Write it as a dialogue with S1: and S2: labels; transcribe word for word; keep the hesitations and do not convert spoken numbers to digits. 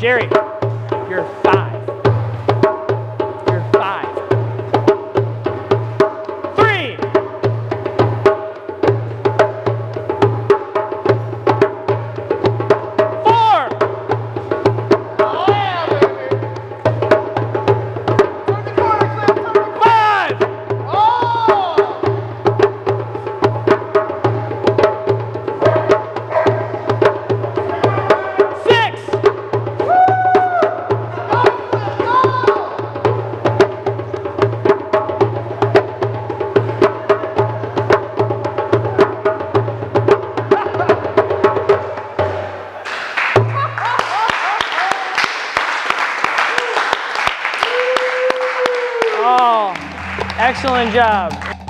S1: Jerry, you're five. You're five. Three. Four.
S2: Oh yeah, baby. Turn the corner, Cliff. Turn the corner.
S1: Five.
S2: Oh!
S1: Six. Oh, excellent job.